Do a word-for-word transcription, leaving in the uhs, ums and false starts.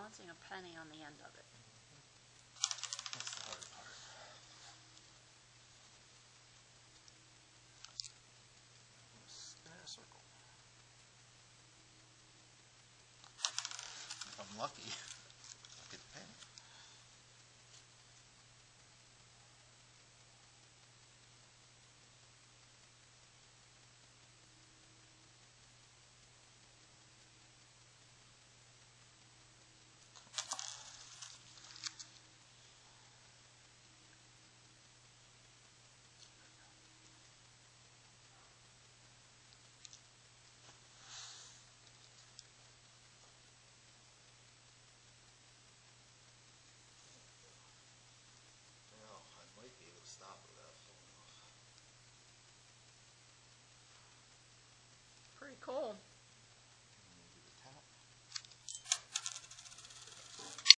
balancing a penny on the end of it. That's the hard part. Spin in a circle. If I'm lucky.